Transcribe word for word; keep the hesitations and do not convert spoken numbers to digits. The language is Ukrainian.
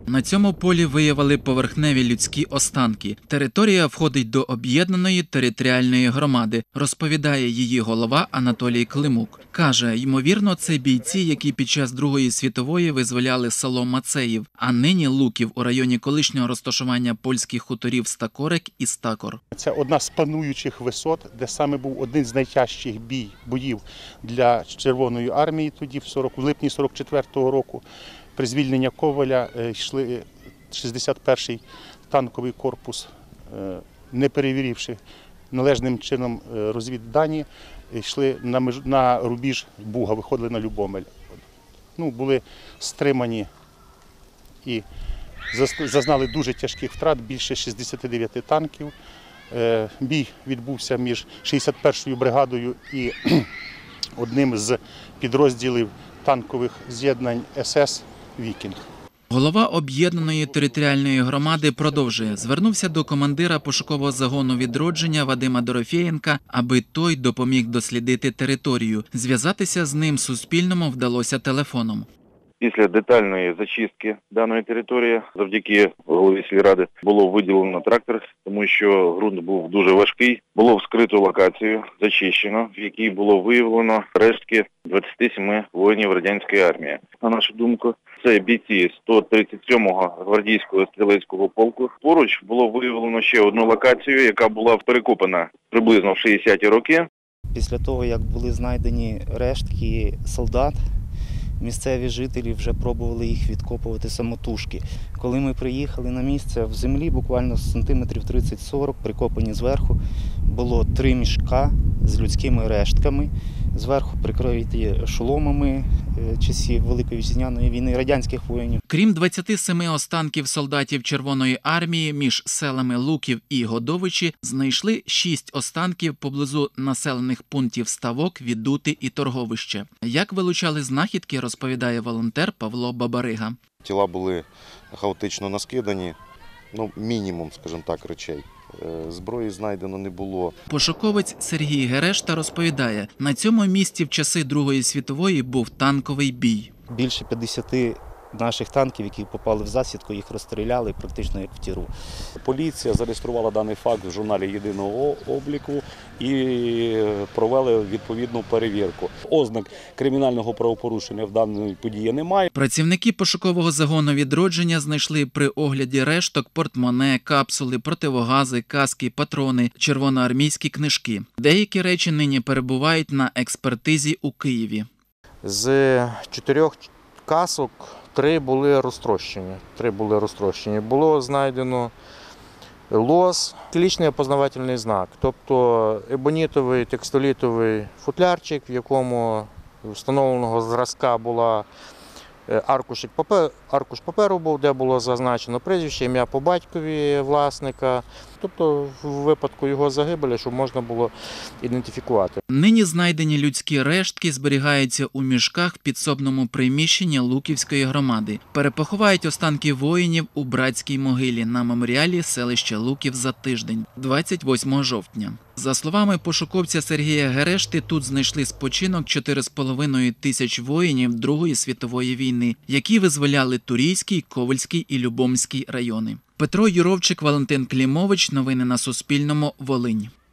На цьому полі виявили поверхневі людські останки. Територія входить до об'єднаної територіальної громади, розповідає її голова Анатолій Климук. Каже, ймовірно, це бійці, які під час Другої світової визволяли село Мацеїв, а нині Луків у районі колишнього розташування польських хуторів Стакорик і Стакор. Це одна з пануючих висот, де саме був один з найтяжчих бій, боїв для Червоної армії тоді, в, сорок, в липні сорок четвертого року. При звільненні Ковеля йшли шістдесят перший танковий корпус, не перевіривши належним чином розвіддані, йшли на, меж... на рубіж Буга, виходили на Любомель. Ну, були стримані і зазнали дуже тяжких втрат, більше шістдесят дев'ять танків. Бій відбувся між шістдесят першою бригадою і одним з підрозділів танкових з'єднань ес ес «Вікінг». Голова об'єднаної територіальної громади продовжує. Звернувся до командира пошукового загону «Відродження» Вадима Дорофєєнка, аби той допоміг дослідити територію. Зв'язатися з ним Суспільному вдалося телефоном. Після детальної зачистки даної території, завдяки голові сільради, було виділено трактор, тому що ґрунт був дуже важкий. Було вскрито локацію, зачищено, в якій було виявлено рештки двадцяти семи воїнів радянської армії. На нашу думку, це бійці сто тридцять сьомого гвардійського стрілецького полку. Поруч було виявлено ще одну локацію, яка була перекопана приблизно в шістдесяті роки. Після того, як були знайдені рештки солдат, місцеві жителі вже пробували їх відкопувати самотужки. Коли ми приїхали на місце, в землі буквально сантиметрів тридцять-сорок, прикопані зверху, було три мішка з людськими рештками, зверху прикриті шоломами часів Великої Вітчизняної війни радянських воїнів. Крім двадцяти семи останків солдатів Червоної армії, між селами Луків і Годовичі знайшли шість останків поблизу населених пунктів Ставок, Відути і Торговище. Як вилучали знахідки, розповідає волонтер Павло Бабарига. Тіла були хаотично наскидані, ну, мінімум, скажімо так, речей. Зброї знайдено не було. Пошуковець Сергій Герешта розповідає, на цьому місці в часи Другої світової був танковий бій. Більше п'ятдесяти наших танків, які попали в засідку, їх розстріляли практично як в тіру. Поліція зареєструвала даний факт в журналі єдиного обліку і провели відповідну перевірку. Ознак кримінального правопорушення в даній події немає. Працівники пошукового загону «Відродження» знайшли при огляді решток портмоне, капсули, противогази, каски, патрони, червоноармійські книжки. Деякі речі нині перебувають на експертизі у Києві. З чотирьох касок три були розтрощені. Три були розтрощені. Було знайдено лос, лічний опознавательний знак, тобто ебонітовий, текстолітовий футлярчик, в якому встановленого зразка була аркушик паперу, аркуш паперу був, де було зазначено прізвище, ім'я по батькові власника, тобто в випадку його загибелі, щоб можна було ідентифікувати. Нині знайдені людські рештки зберігаються у мішках в підсобному приміщенні Луківської громади. Перепоховають останки воїнів у братській могилі на меморіалі селища Луків за тиждень, двадцять восьмого жовтня. За словами пошуковця Сергія Герешти, тут знайшли спочинок чотири з половиною тисяч воїнів Другої світової війни, які визволяли Турійський, Ковельський і Любомський райони. Петро Юровчик, Валентин Клімович. Новини на Суспільному. Волинь.